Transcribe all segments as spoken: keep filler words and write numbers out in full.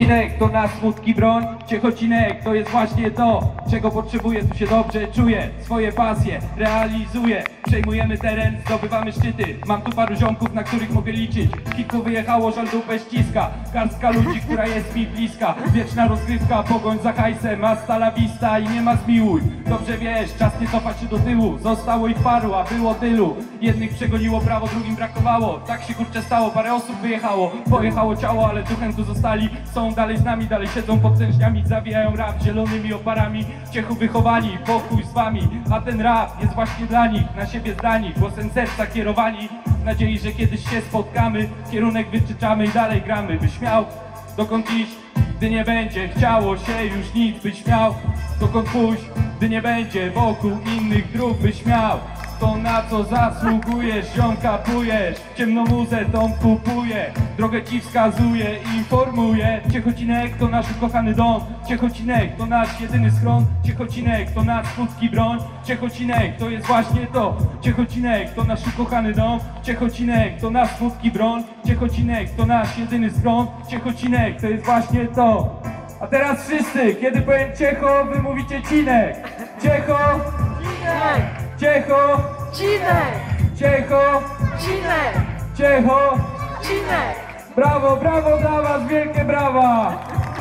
Ciechocinek to nasz smutki broń, Ciechocinek to jest właśnie to, czego potrzebuję, tu się dobrze czuję, swoje pasje realizuję, przejmujemy teren, zdobywamy szczyty, mam tu paru ziomków, na których mogę liczyć, kilku wyjechało, żal dupę ściska, garstka ludzi, która jest mi bliska, wieczna rozgrywka, pogoń za hajsem, hasta la vista i nie ma zmiłuj, dobrze wiesz, czas nie cofać się do tyłu, zostało ich paru, a było tylu, jednych przegoniło prawo, drugim brakowało, tak się kurczę stało, parę osób wyjechało, pojechało ciało, ale duchem tu zostali, są dalej z nami, dalej siedzą pod sędziami, zawijają rap zielonymi oparami, Ciechu wychowani, pokój z wami, a ten rap jest właśnie dla nich, na siebie zdani, głosem serca kierowani, w nadziei, że kiedyś się spotkamy, kierunek wytyczamy i dalej gramy, byś miał dokąd iść, gdy nie będzie chciało się już nic, byś miał dokąd pójść, gdy nie będzie wokół innych dróg, byś miał to, na co zasługujesz, ziom kapujesz, ciemną muzę tą kupuję, drogę ci wskazuję, informuję. Ciechocinek to nasz ukochany dom, Ciechocinek to nasz jedyny schron, Ciechocinek to nasz smutki broń, Ciechocinek to jest właśnie to, Ciechocinek to nasz ukochany dom, Ciechocinek to nasz smutki broń, Ciechocinek to nasz jedyny schron, Ciechocinek to jest właśnie to. A teraz wszyscy, kiedy powiem Ciecho, wy mówicie Cinek. Ciecho! Cinek! Ciecho! Cinek! Ciecho! Cinek! Ciecho! Cinek! Brawo, brawo dla was, wielkie brawa!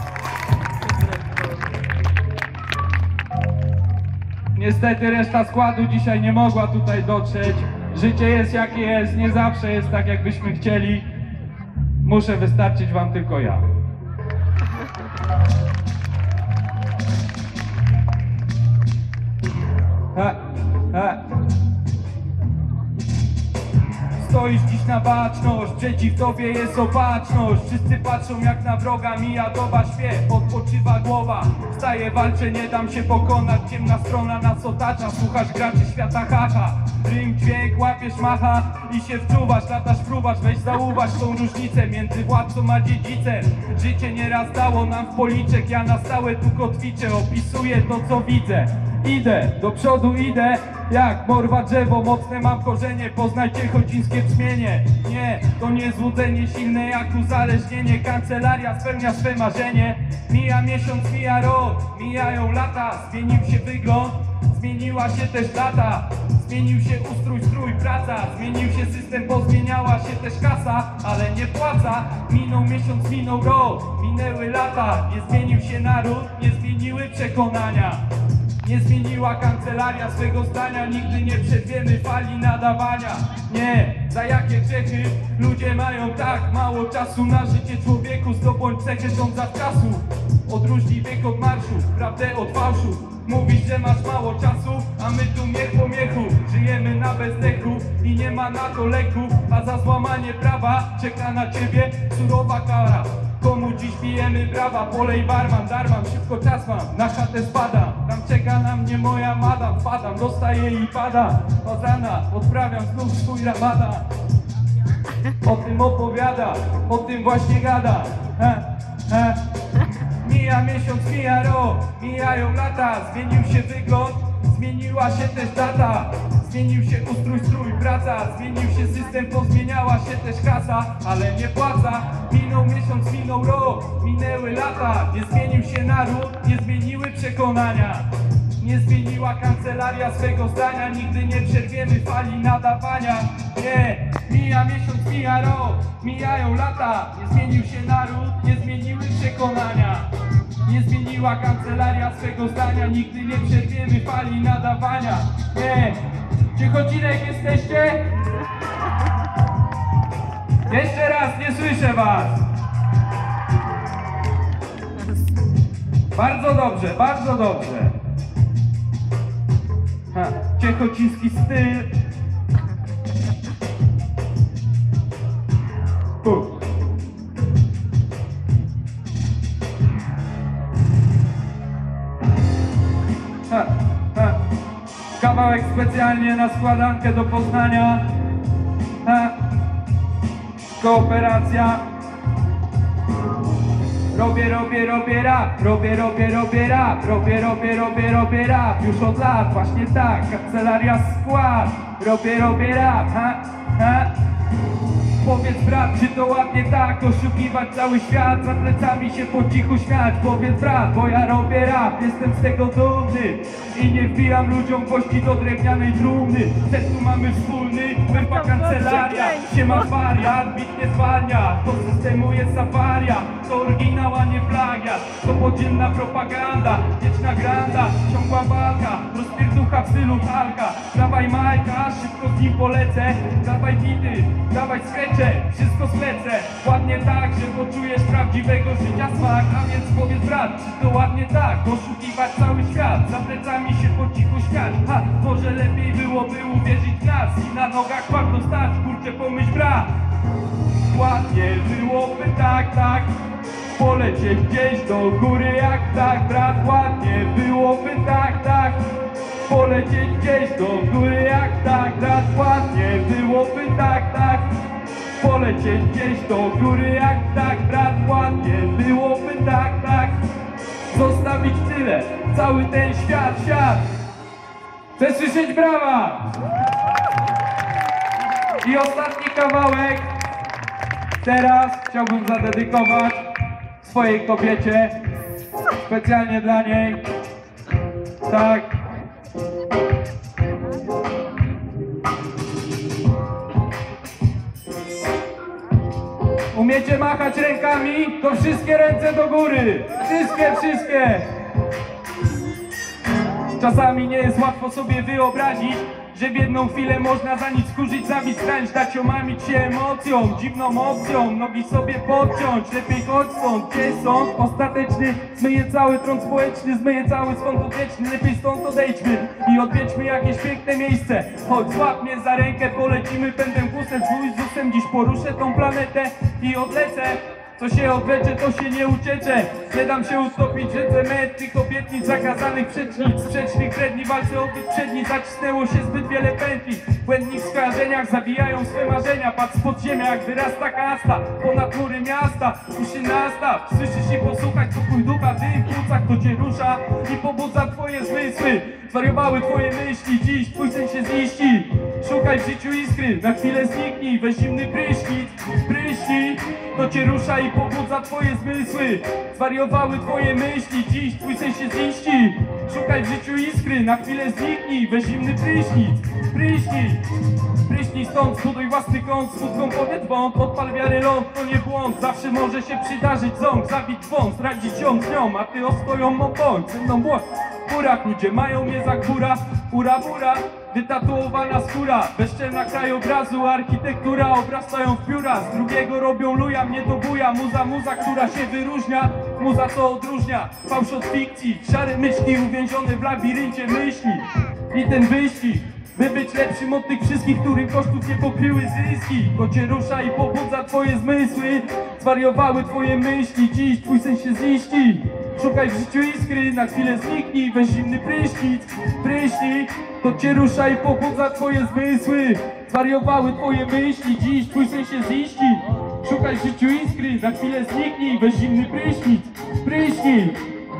Niestety reszta składu dzisiaj nie mogła tutaj dotrzeć. Życie jest jakie jest, nie zawsze jest tak jakbyśmy chcieli. Muszę wystarczyć wam tylko ja. Ha, ha. Stoisz dziś na baczność, przeciw tobie jest opatrzność. Wszyscy patrzą jak na wroga, mija doba, śpiew, odpoczywa głowa. Wstaję, walczę, nie dam się pokonać, ciemna strona nas otacza. Słuchasz graczy świata, haha. Rym, dźwięk, łapiesz macha i się wczuwasz, latasz, fruwasz, weź zauważ tą różnicę między władcą a dziedzicem. Życie nieraz dało nam w policzek, ja na stałe tu kotwiczę, opisuję to co widzę. Idę, do przodu idę, jak morwa drzewo, mocne mam korzenie, poznaj ciechocińskie brzmienie. Nie, to nie złudzenie silne jak uzależnienie, kancelaria spełnia swe marzenie. Mija miesiąc, mija rok, mijają lata, zmienił się wygląd, zmieniła się też data. Zmienił się ustrój, strój, praca, zmienił się system, pozmieniała się też kasa, ale nie płaca. Minął miesiąc, minął rok, minęły lata, nie zmienił się naród, nie zmieniły przekonania. Nie zmieniła kancelaria swego zdania, nigdy nie przerwiemy fali nadawania. Nie, za jakie grzechy ludzie mają tak mało czasu na życie człowieku, zdobądź cechę tą zawczasu. Odróżnij bieg od marszu, prawdę od fałszu. Mówisz, że masz mało czasu, a my tu miech po miechu. Żyjemy na bezdechu i nie ma na to leku, a za złamanie prawa czeka na ciebie surowa kara. Komu dziś bijemy brawa, polej barman, darmam, szybko czas mam, na chatę spadam. Tam czeka na mnie moja madam, wpadam, dostaję i padam. Od rana odprawiam znów swój ramadan. O tym opowiada, o tym właśnie gada. He, he. Mija miesiąc, mija rok, mijają lata, zmienił się wygląd, zmieniła się też data. Zmienił się ustrój, strój, praca, zmienił się system, pozmieniała się też kasa, ale nie płaca. Minął miesiąc, minął rok, minęły lata, nie zmienił się naród, nie zmieniły przekonania. Nie zmieniła kancelaria swego zdania, nigdy nie przerwiemy fali nadawania. Nie, mija miesiąc, mija rok, mijają lata, nie zmienił się naród, nie zmieniły przekonania. Nie zmieniła kancelaria swego zdania, nigdy nie przerwiemy fali nadawania. Nie, Ciechocinek jesteście? Jeszcze raz, nie słyszę was. Bardzo dobrze, bardzo dobrze. Ha, ciechociński styl. Puh. Ha, ha. Kawałek specjalnie na składankę do Poznania. Ha. Kooperacja. Robię, robię, robię rap, robię, robię, robię rap, robię, robię, robię, robię rap, już od lat, właśnie tak, kancelaria skład, robię, robię rap, ha, ha. Powiedz brat, czy to ładnie tak oszukiwać cały świat, za plecami się po cichu śmiać. Powiedz brat, bo ja robię rap, jestem z tego dumny i nie wbijam ludziom kości do drewnianej trumny. Cel tu mamy wspólny, wępa kancelaria. Siema wariat, bit nie zwalnia, do systemu jest awaria. To oryginał, a nie plagiat, to podziemna propaganda. Wieczna granda, ciągła walka, rozpierducha w stylu Halka. Dawaj Majka, szybko z nim polecę. Dawaj bity, dawaj skrecze, wszystko zlecę. Ładnie tak, że poczujesz prawdziwego życia smak. A więc powiedz brat, czy to ładnie tak oszukiwać cały świat, za plecami się po cichu śmiać. Ha, może lepiej byłoby uwierzyć w nas i na nogach twardo stać. Kurczę, pomyśl brat, ładnie byłoby tak, tak polecieć gdzieś do góry jak tak, brat. Ładnie byłoby tak, tak polecieć gdzieś do góry jak tak, brat. Ładnie byłoby tak, tak polecieć gdzieś do góry jak tak, brat. Ładnie byłoby tak, tak zostawić w tyle cały ten świat, świat. Chcę słyszeć brawa! I ostatni kawałek teraz chciałbym zadedykować swojej kobiecie, specjalnie dla niej. Tak. Umiecie machać rękami? To wszystkie ręce do góry! Wszystkie, wszystkie! Czasami nie jest łatwo sobie wyobrazić, że w jedną chwilę można za nic skurzyć, zabić, skręć, dać omamić się emocją, dziwną opcją, nogi sobie podciąć, lepiej chodź stąd, gdzie sąd ostateczny zmyje cały trąd społeczny, zmyje cały swąd odwieczny, lepiej stąd odejdźmy i odwiedźmy jakieś piękne miejsce. Chodź, złap mnie za rękę, polecimy pędem kusem, z Jezusem dziś poruszę tą planetę i odlecę. Co się odlecze, to się nie uciecze. Nie dam się utopić w rzece mętnych obietnic, zakazanych przecznic, sprzecznych wredni, walce o tych przedni. Zacisnęło się zbyt wiele pętli, w błędnych skojarzeniach zabijają swe marzenia. Patrz z podziemia, jak wyrasta kasta, ponad mury miasta. Uszy nastaw, słyszysz i posłuchać, pokój ducha, dym w płucach, to cię rusza i pobudza twoje zmysły. Zwariowały twoje myśli, dziś twój sen się ziści. Szukaj w życiu iskry, na chwilę zniknij, weź zimny prysznic, pryśnij. To cię rusza i pobudza twoje zmysły. Zwariowały twoje myśli, dziś twój sen się ziści. Szukaj w życiu iskry, na chwilę zniknij, weź zimny prysznic, pryśnij. Pryśnij stąd, zbuduj własny kąt, smutką powiedz błąd, odpal wiary ląd, to nie błąd. Zawsze może się przydarzyć ząb, zabić wąs, zdradzić ją z nią, a ty ostoją mą bądź, ze mną błąd. W górach ludzie mają mnie za góra, ura bura, wytatuowana skóra, bezczelna krajobrazu, architektura, obrastają w pióra, z drugiego robią luja, mnie to buja, muza, muza, która się wyróżnia, muza co odróżnia, fałsz od fikcji, szare myśli uwięzione w labiryncie myśli. I ten wyścig, by być lepszym od tych wszystkich, których kosztów nie pokryły zyski. To cię rusza i pobudza twoje zmysły, zwariowały twoje myśli, dziś twój sen się ziści. Szukaj w życiu iskry, na chwilę zniknij, weź zimny prysznic, pryśnij. To cię rusza i pobudza twoje zmysły, zwariowały twoje myśli, dziś twój sen się ziści. Szukaj w życiu iskry, na chwilę zniknij, weź zimny prysznic, pryśnij.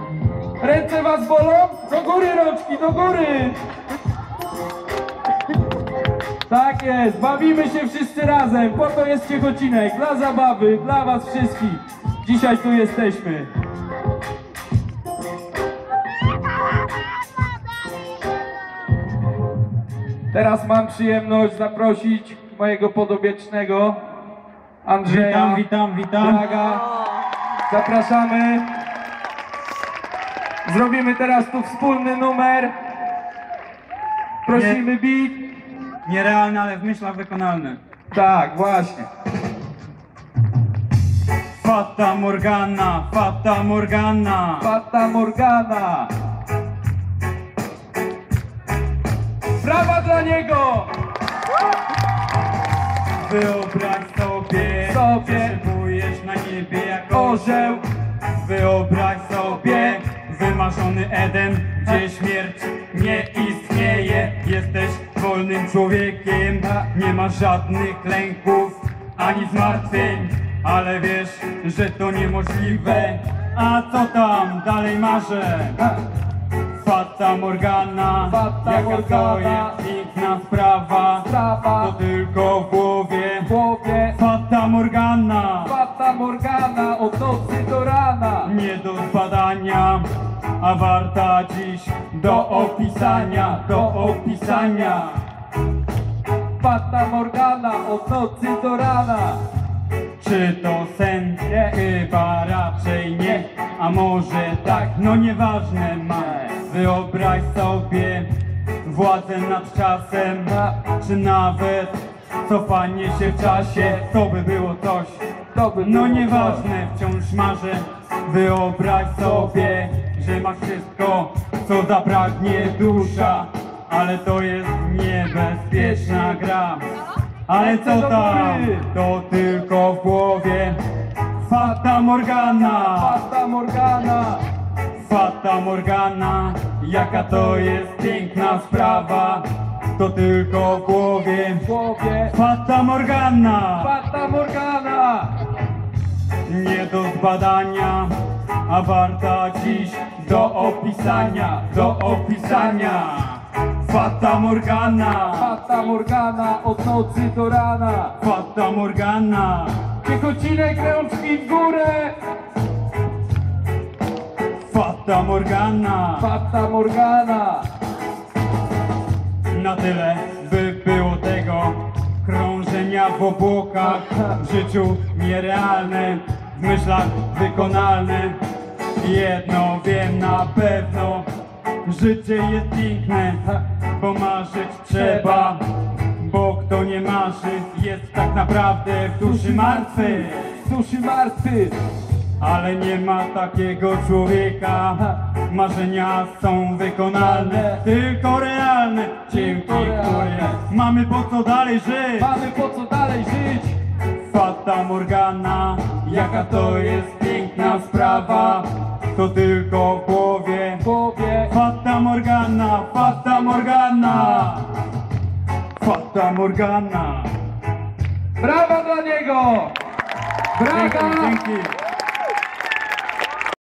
Ręce was bolą? Do góry rączki, do góry! Tak jest, bawimy się wszyscy razem, po to jest Ciechocinek, dla zabawy, dla was wszystkich. Dzisiaj tu jesteśmy. Teraz mam przyjemność zaprosić mojego podobiecznego Andrzeja. Witam, witam, witam. Braga. Zapraszamy. Zrobimy teraz tu wspólny numer. Prosimy beat. Nierealne, ale w myślach wykonalne. Tak, właśnie. Fata Morgana, Fata Morgana. Fata Morgana. Brawa dla niego! Wyobraź sobie, Sobie. że szybujesz na niebie jak Orzeł. Wyobraź sobie wymarzony Eden, gdzie śmierć nie istnieje. Jesteś wolnym człowiekiem, nie masz żadnych lęków ani zmartwień, ale wiesz, że to niemożliwe. A co tam dalej marzę? Fata Morgana, Fata jaka to Morgana. jest piękna sprawa, Sprawa. to tylko w głowie. W głowie. Fata Morgana, Fata Morgana, od nocy do rana. nie do zbadania, a warta dziś do opisania, do opisania. Fata Morgana, od nocy do rana. Czy to sen? Nie. Chyba raczej nie, a może tak, no nieważne mam. Wyobraź sobie władzę nad czasem, czy nawet cofanie się w czasie, to by było coś. To by No było nieważne, wciąż marzę. Wyobraź sobie, że masz wszystko, co zapragnie dusza, ale to jest niebezpieczna gra. Ale co tam, to tylko w głowie. Fata Morgana, Fata Morgana. Fata Morgana, jaka to jest piękna sprawa, to tylko w głowie. W głowie. Fata Morgana, Fata Morgana. nie do zbadania, a warta dziś do opisania, do opisania. Fata Morgana, Fata Morgana, od nocy do rana. Fata Morgana, Ciechocinek, rączki w górę. Fata Morgana. Fata Morgana. Na tyle by było tego krążenia w obłokach, w życiu nierealne, w myślach wykonalne. Jedno wiem na pewno, życie jest piękne, bo marzyć trzeba, bo kto nie marzy, jest tak naprawdę w duszy martwy. Duszy martwy. Ale nie ma takiego człowieka, marzenia są wykonalne, tylko realne, dzięki którym mamy po co dalej żyć. Mamy po co dalej żyć. Fata Morgana, jaka to jest piękna sprawa, to tylko w głowie. W głowie. Fata Morgana, Fata Morgana, Fata Morgana. Brawa dla niego. Brawa. Dzięki, dzięki.